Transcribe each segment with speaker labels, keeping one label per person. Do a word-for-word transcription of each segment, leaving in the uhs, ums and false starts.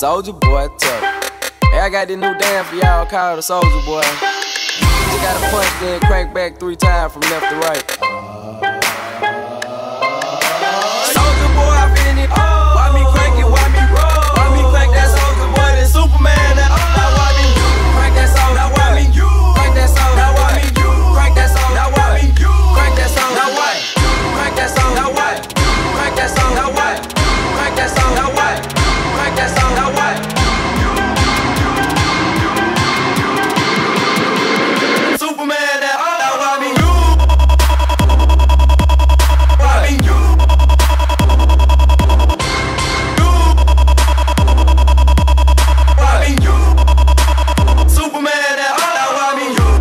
Speaker 1: Soulja Boy tough. Hey, I got this new dance for y'all called the Soulja Boy. You gotta punch then crank back three times from left to right. Soulja Boy, I finna it. Why me crank it? Why me roll? Why me crank that Soulja Boy? That Superman. That now why me crank that soul? Now why me crank that soul? Now why me crank that soul? Now why me crank that soul? Now what? Crank that soul? Now what? Crank that soul? Now what? Crank that soul? Now what? Crank that soul? Now what? Superman, that now why me you? Why me you? You? Why me you? Superman, that now why me you?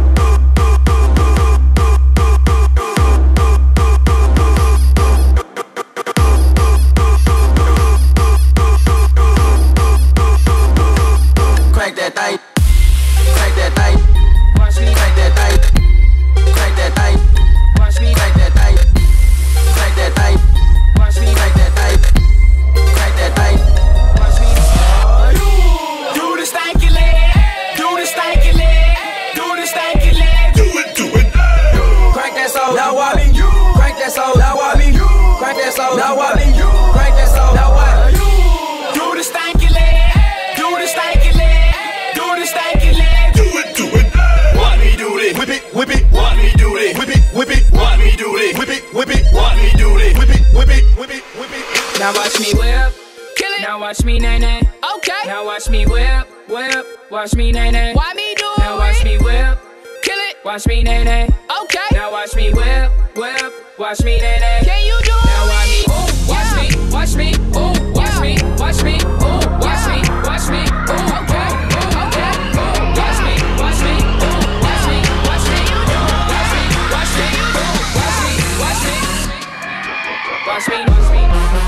Speaker 1: Crank that thing, crank that thing, watch me crank that thing, crank that thing, watch me crank that thing, crank that thing, watch me crank that thing, crank that thing, watch me. Do the stanky leg, do the stanky leg, do the stanky leg, do it, do it. Crank that soul, now why me? Crank that soul, now why me? Crank that soul, now why me? Crank that soul, now why? Do the stanky leg, do the stanky leg. Whip it, whip it, want me do this. Whip it, whip it, want me do this. Whip it, whip it, want me do this. Whip it, whip it, whip it, whip it.
Speaker 2: Now watch me whip, kill it. Now watch me nay nay. Okay. Now watch me whip, whip. Watch me nay nay. Why me do it? Now watch me whip, kill it. Watch me nay nay. Okay. Now watch me whip, whip. Watch me nay nay. Can you do it? Now watch me, ooh, watch me, watch me, ooh, watch me, watch me, ooh, watch me, watch me, ooh, okay, ooh, okay, ooh, watch me, watch me, ooh. Watch me, watch me.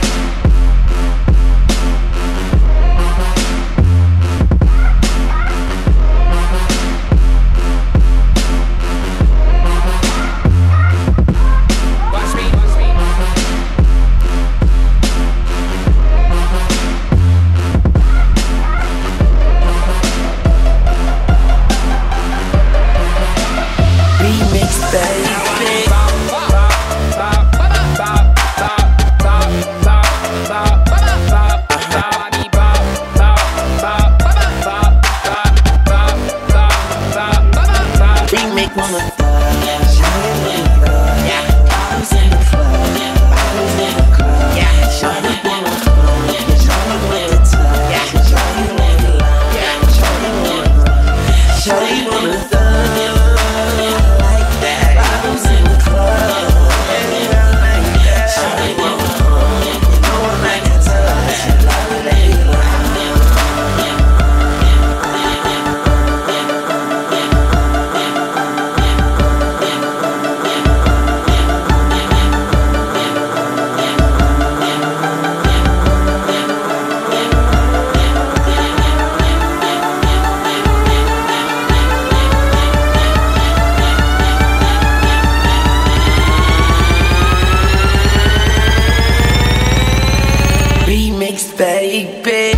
Speaker 3: Remix, baby. Baby.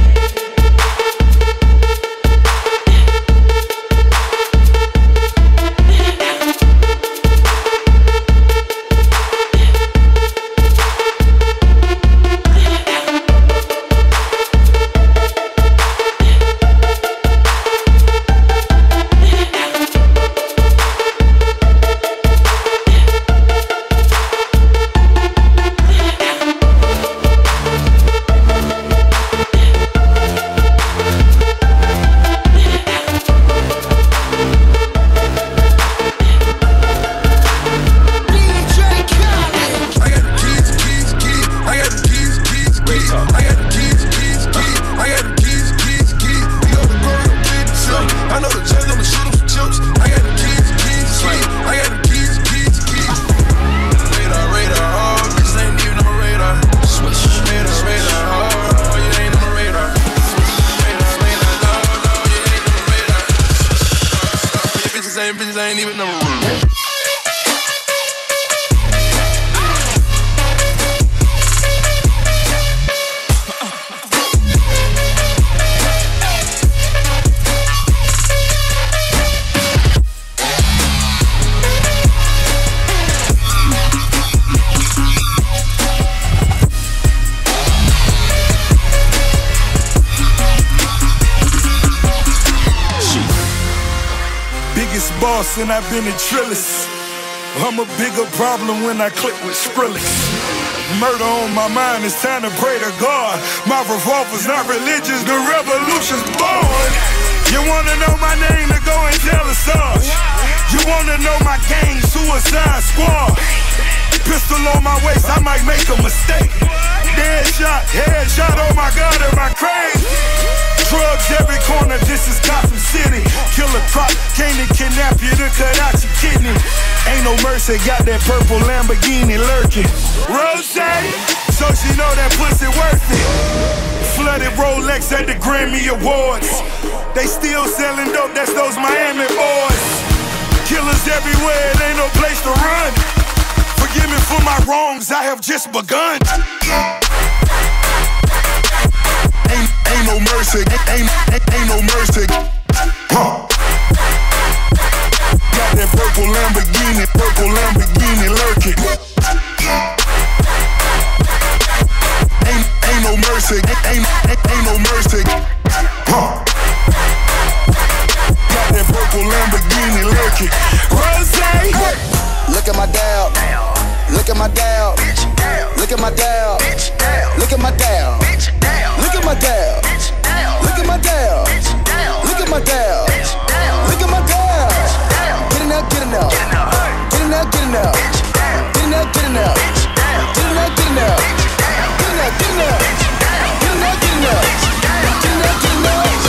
Speaker 4: bitches I ain't even number one.
Speaker 5: lost and I've been in Trillis. I'm a bigger problem when I click with Skrillex. Murder on my mind, it's time to pray to God. My revolver's not religious, the revolution's born. You wanna know my name, to go and tell us all. You wanna know my gang, Suicide Squad. Pistol on my waist, I might make a mistake. Dead shot, head shot, oh my God, am I crazy? Drugs every corner, this is Gotham City. Killer crop, came to kidnap you to cut out your kidney. Ain't no mercy, got that purple Lamborghini lurking. Rose, so she know that pussy worth it. Flooded Rolex at the Grammy Awards. They still selling dope, that's those Miami boys. Killers everywhere, it ain't no place to run. Forgive me for my wrongs, I have just begun. Ain't, ain't no mercy, ain't, ain't, ain't no mercy. Huh. Got that purple Lamborghini, purple Lamborghini lurking. Ain't, ain't no mercy, ain't, ain't, ain't no mercy. Huh. Got that purple Lamborghini lurking. Rose,
Speaker 6: look at my dial, look at my dial, look at my dial, look at my dial, look at my dial, look at my dial, look at my dial, look at my dial. Get it now, get it now, get it now, get it now, get it now, get it now, get it now, get it now, get it now, get it now, get it now, get it now, get it now, get it now.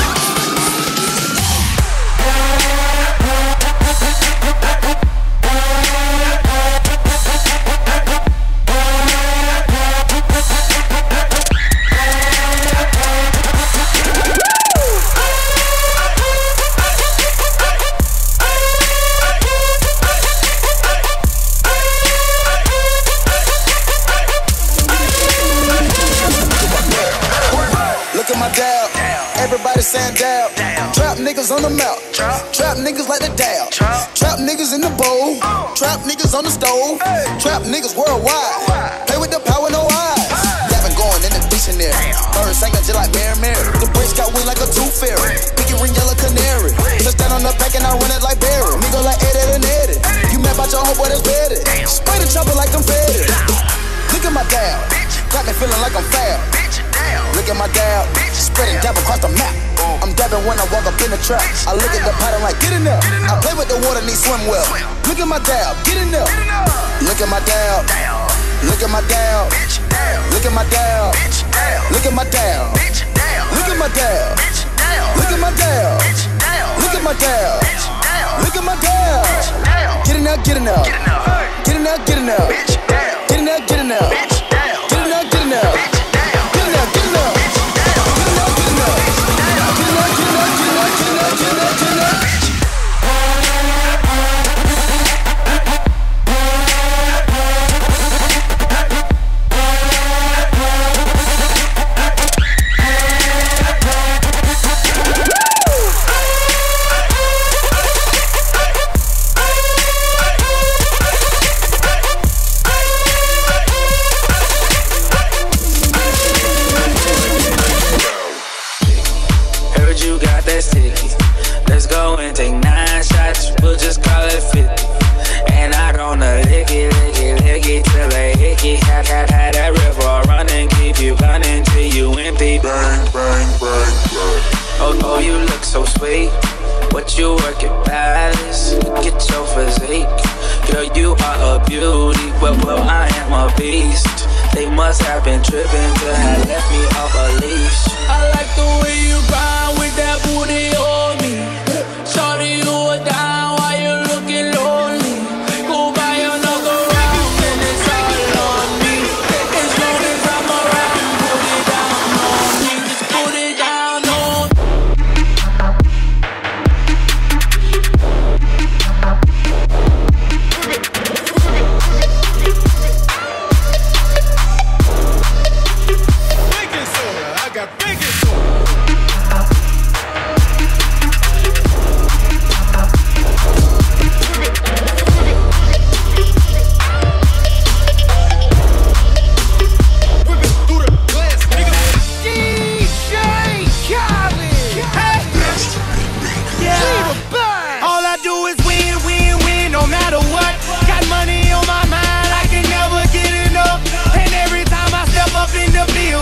Speaker 6: Everybody saying down. Trap niggas on the mouth. Trap niggas like the down. Trap niggas in the bowl. Trap niggas on the stove. Trap niggas worldwide. Play with the power, no eyes. Gavin going in the dictionary. Bird singing just like Mary Mary. The bridge got wings like a tooth fairy. Pinky ring yellow canary. Just stand on the back and I run it like Barry. Nigga like Eddie and Eddie. You mad about your homeboy that's better. Spray the chopper like confetti. Look at my dial. Got me feeling like I'm foul. Look at my dial. Spreading dab across the map. I'm dabbing when I walk up in the trap. I look at the pattern like, get in there. I play with the water, need swim well. Look at my dial, get in there. Look at my dial. Look at my dial. Look at my dial. Look at my dial. Look at my dial. Look at my dial. Look at my dial. Look at my dial. Get in there, get in there. Get in there, get in there. Get in there, get in there. Get in there, get in there.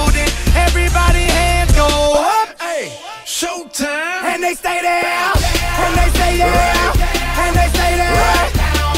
Speaker 7: building. Everybody hands go up.
Speaker 5: Hey, showtime.
Speaker 7: And they stay there. And they stay there. And they stay there.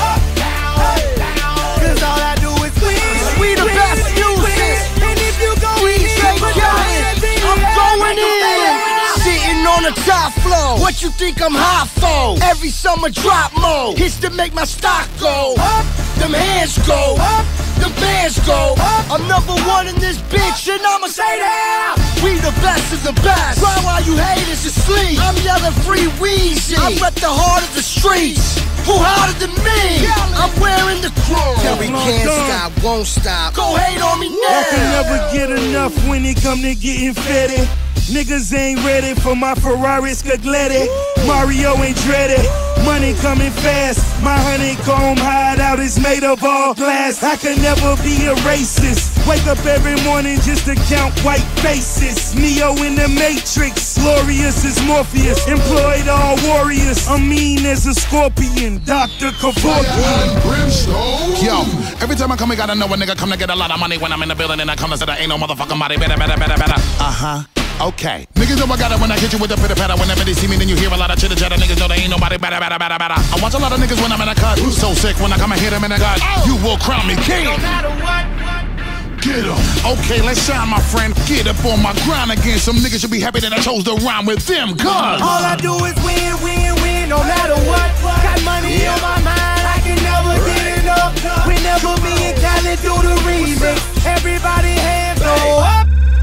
Speaker 7: Cause all I do is win.
Speaker 6: We the best music.
Speaker 7: And if you go in,
Speaker 6: I'm going in. Sitting on the top floor. What you think I'm hot for? Every summer drop mode. Hits to make my stock go up. Them hands go up. The bands go up. I'm number one in this bitch and I'ma stay there. We the best of the best. Try while you haters asleep. I'm yelling free Weezy. I rep the heart of the streets. Who harder than me? I'm wearing the chrome. Tell me can't stop, won't stop. Go hate on me now.
Speaker 5: I can never get enough when it come to getting fitted. Niggas ain't ready for my Ferrari Scaglietti. Mario ain't dreaded. Money coming fast. My honeycomb hideout is made of all glass. I can never be a racist. Wake up every morning just to count white faces. Neo in the Matrix. Glorious as Morpheus. Employed all warriors. I'm mean as a scorpion. Doctor Kevorkian.
Speaker 4: Yo, every time I come, I gotta know a nigga come to get a lot of money. When I'm in the building and I come to say there ain't no motherfucking body. Better, better, better, better. Uh-huh. Okay. Niggas know I got it when I hit you with the pitter patter. Whenever they see me, then you hear a lot of chitter chatter. Niggas know there ain't nobody better, better, better, better. I watch a lot of niggas when I'm in a cut. So sick when I come and hit them in the gut. You will crown me king.
Speaker 7: no matter what.
Speaker 4: Get em. Okay, let's shine, my friend. Get up on my grind again. Some niggas should be happy that I chose to rhyme with them. Cause
Speaker 7: all I do is win, win, win, no matter what. Got money on my mind, I can never get enough. Whenever me and Khaled do the remix, everybody hands go up.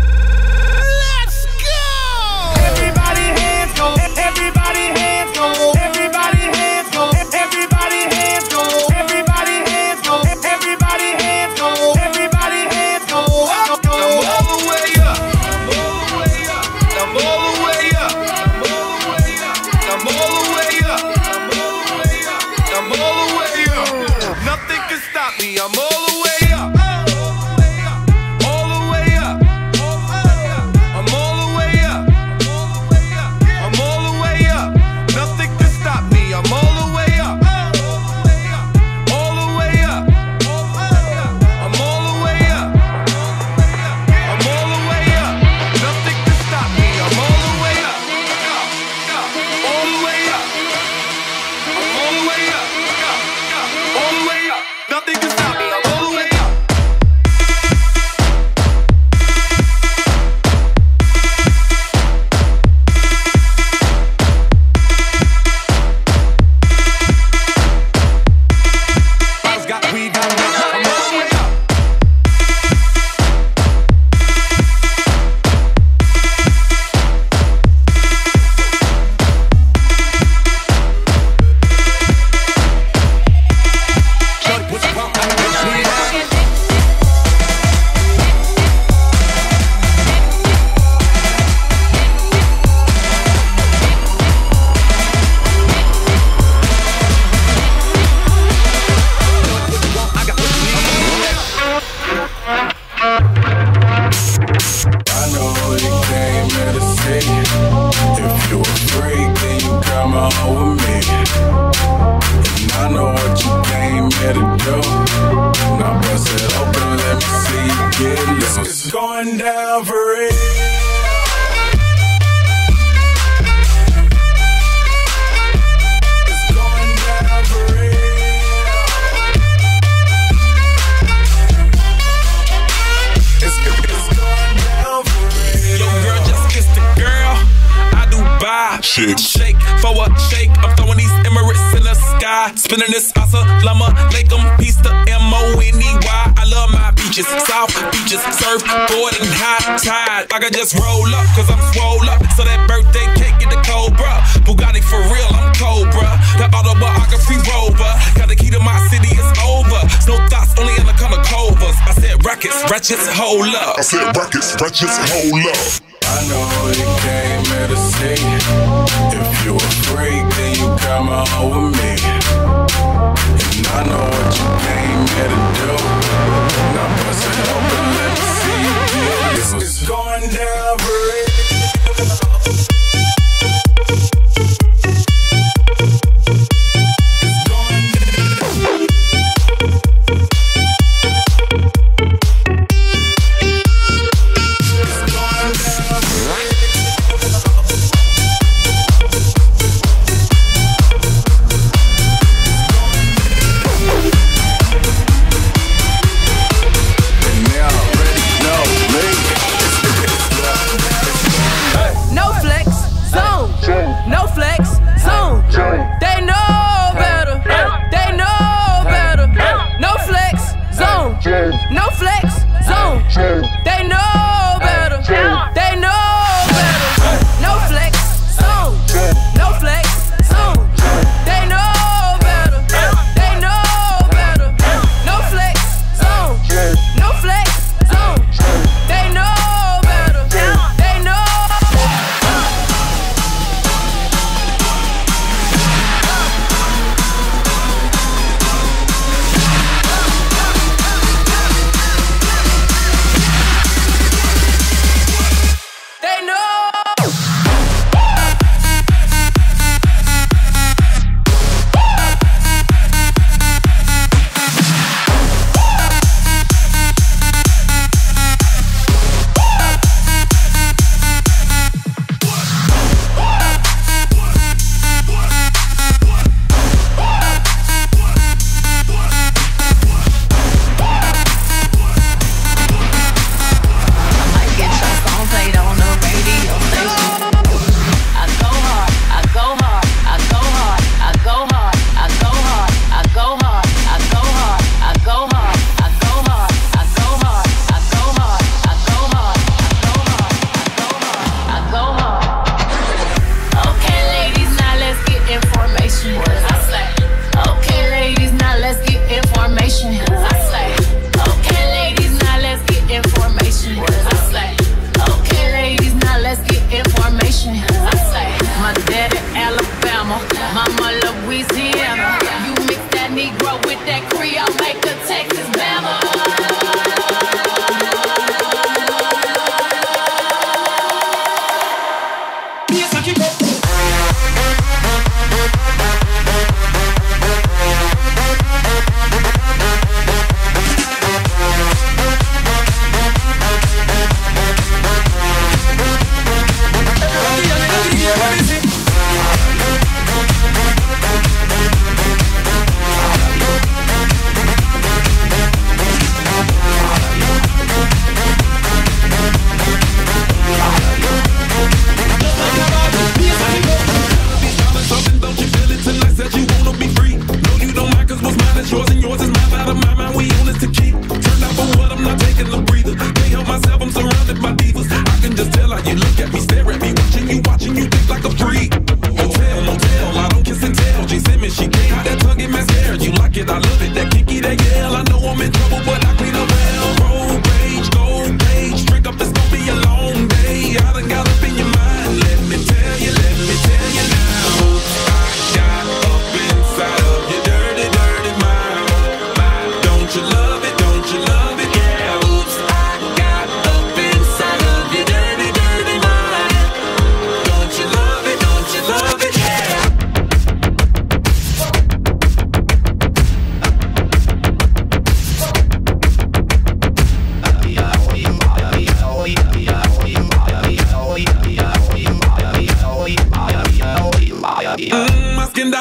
Speaker 7: Everybody hands go, everybody hands go, everybody hands go, everybody hands go, everybody hands go, everybody hands go, everybody hands go.
Speaker 1: I'm all the way up. I'm all the way up. I'm all the way up. I'm all the way up. Nothing can stop me. I'm all the way up. All the way up. I'm all the way up. I'm all the way up. Nothing can stop me. I'm all the way up. All the way up. I'm all the way up. I'm all the way up. Nothing can stop me. I'm all the way up. All the way up. I'm all the way up. All the way up. Nothing can stop me. I'm all the way up. I've got weed on me. I'm all the way up. Shorty, what's wrong? I got weed on. I got what you need.
Speaker 5: I know you came here to see. If you a freak, then you come on with me. And I know what you came here to do. Now bust it open, let me see you get loose. It's going down for real. It's going down for real. It's, it's going down for real.
Speaker 8: Yo, girl, just kiss the girl. I do buy, shake, shake for a shake. I'm throwing these Emirates in the sky, spinning this asa, llama, lake 'em, piece the M O N E Y. I love my beaches, south beaches, surf, board and high tide. I can just roll up, cause I'm swole up. So that birthday cake get the Cobra. Bugatti for real, I'm Cobra. That autobiography rover. Got the key to my city, it's over. No thoughts, only in the color covers. I said rackets, ratchets, hold up.
Speaker 9: I said rackets, ratchets, hold up.
Speaker 5: I know you came here to see. If you a freak, then you come on with me. And I know what you came here to do. Now bust it open, let me see you get loose. It's going down for real.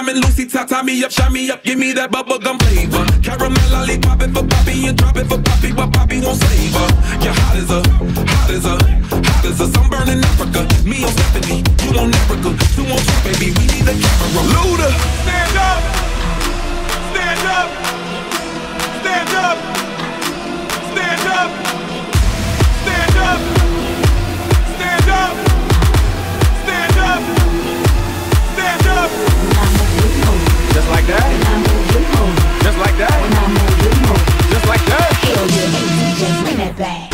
Speaker 8: diamond, Lucy top, tie me up, shine me up, give me that bubblegum flavor. Caramel lollipop it for Poppy and drop it for Poppy, but Poppy won't save her. You're hot as a, hot as a, hot as a sunburn in Africa. Me on Stephanie, you on Africa. Two on two, baby, we need a camera. Luda, stand up, stand up, stand up, stand up, stand up, stand up, stand up, stand up. Just like that. Just like that. Just like that.
Speaker 10: Hell yeah, D J, bring that back.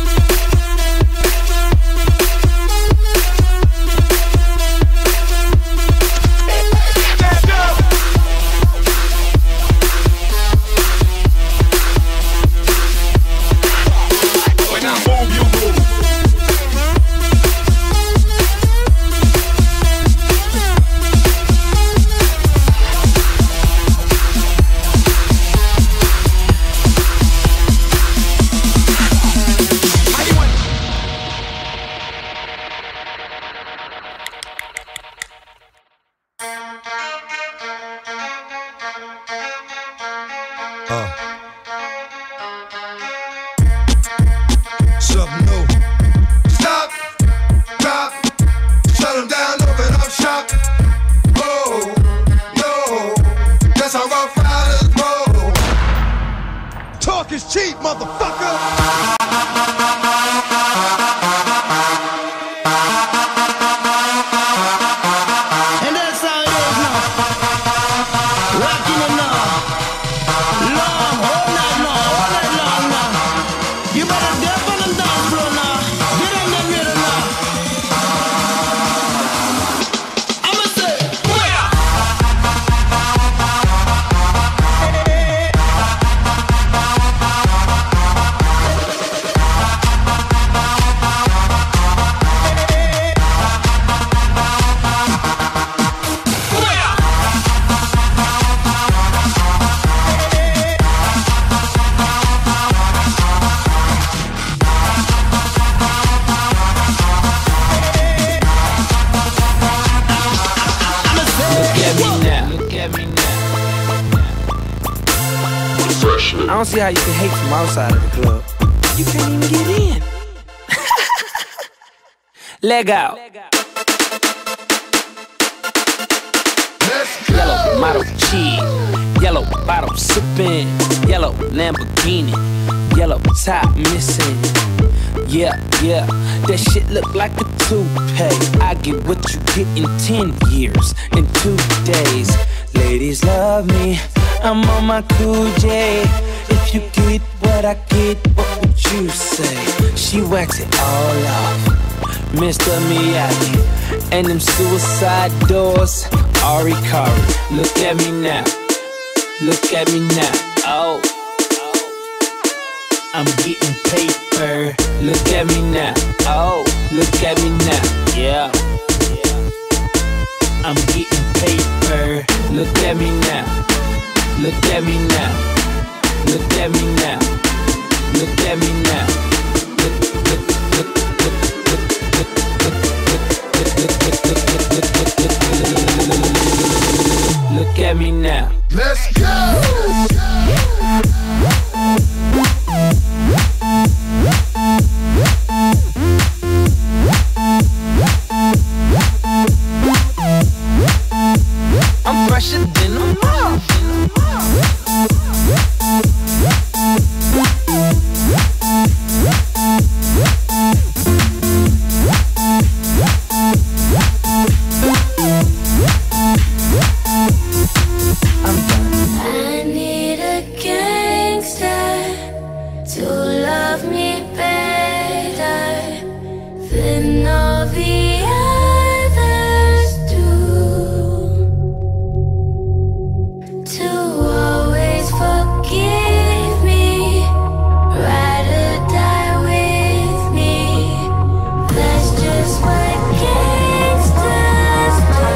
Speaker 3: I don't see how you can hate from outside of the club. You can't even get in. Leg out. Yellow model cheese, yellow bottle sipping, yellow Lamborghini, yellow top missing. Yeah, yeah, that shit look like a toupee. I get what you get in ten years, in two days. Ladies love me, I'm on my cool J. If you get what I get, what would you say? She wax it all off, Mister Miyagi, and them suicide doors, Ari Kari. Look at me now, look at me now, oh. I'm getting paper, look at me now, oh. Look at me now, yeah. I'm getting paper, look at me now, look at me now, look at me now, look at me now, look, look, look, look, look, look, look, look at me now.
Speaker 6: Let's go!
Speaker 3: I'm fresher than a mom.
Speaker 11: I need a gangster to love me better than all the others do, to always forgive me, ride or die with me. That's just what gangsters do.